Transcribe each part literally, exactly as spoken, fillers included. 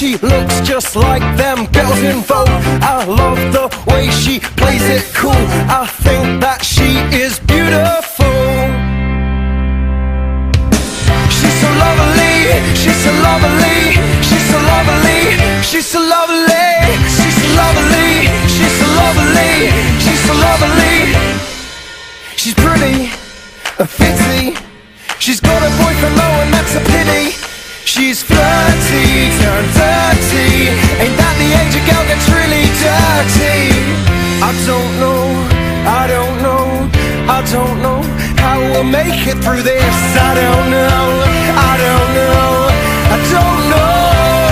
She looks just like them girls in Vogue. I love the way she plays it cool. I think that she is beautiful. She's so lovely, she's so lovely, she's so lovely, she's so lovely, she's so lovely, she's so lovely, she's so lovely. She's pretty and fitty. She's got a boyfriend though, and that's a pity. She's flirty, turned dirty. Ain't that the age a girl gets really dirty? I don't know, I don't know, I don't know how we'll make it through this. I don't know, I don't know, I don't know.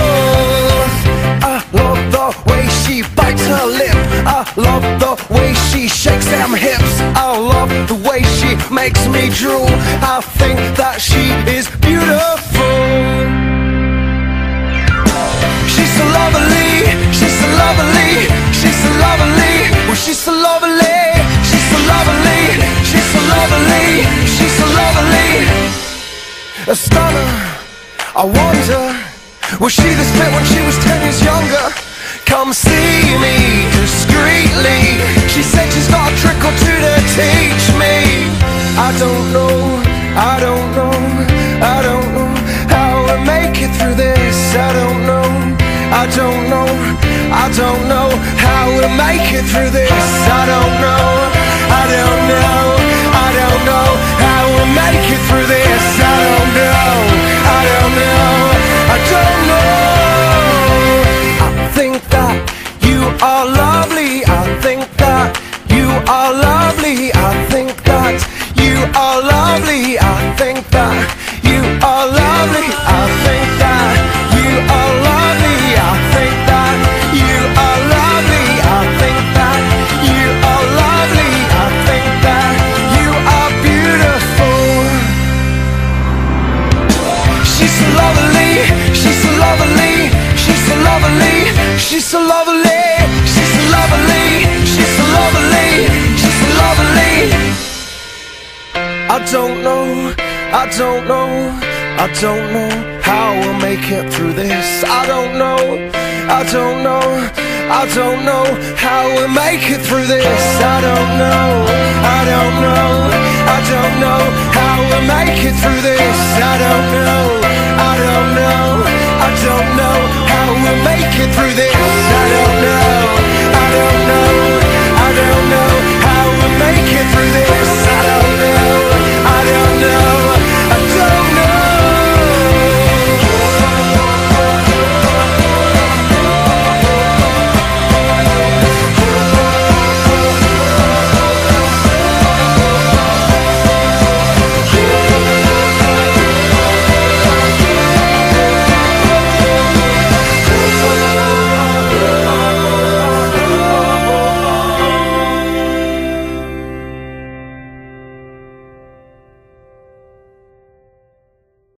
I love the way she bites her lip. I love the way she shakes them hips. I love the way she makes me drool. I think that she is beautiful. She's so lovely, she's so lovely, she's so lovely. Oh, she's so lovely, she's so lovely, she's so lovely, she's so lovely. A stunner, I wonder, was she this fit when she was ten years younger? Come see me discreetly. She said she's got a trick or two to teach me. I don't know, I don't know, I don't know how we'll make it through this. I don't know, I don't know, I don't know how we'll make it through this. I don't know, I don't know, I don't know how we'll make it through this. I don't know, I don't know, I don't know. I think that you are lovely. I think that you are lovely. I think that you are lovely. I think that you are lovely. I think that you are lovely. I think that you are lovely. I think that you are lovely. I think that you are beautiful. She's so lovely, she's so lovely, she's so lovely, she's so lovely, she's so lovely, she's so lovely, she's so lovely. I don't know, I don't know, I don't know how we'll make it through this. I don't know, I don't know, I don't know how we'll make it through this. I don't know, I don't know, I don't know how we'll make it through this. I don't know, I don't know, I don't know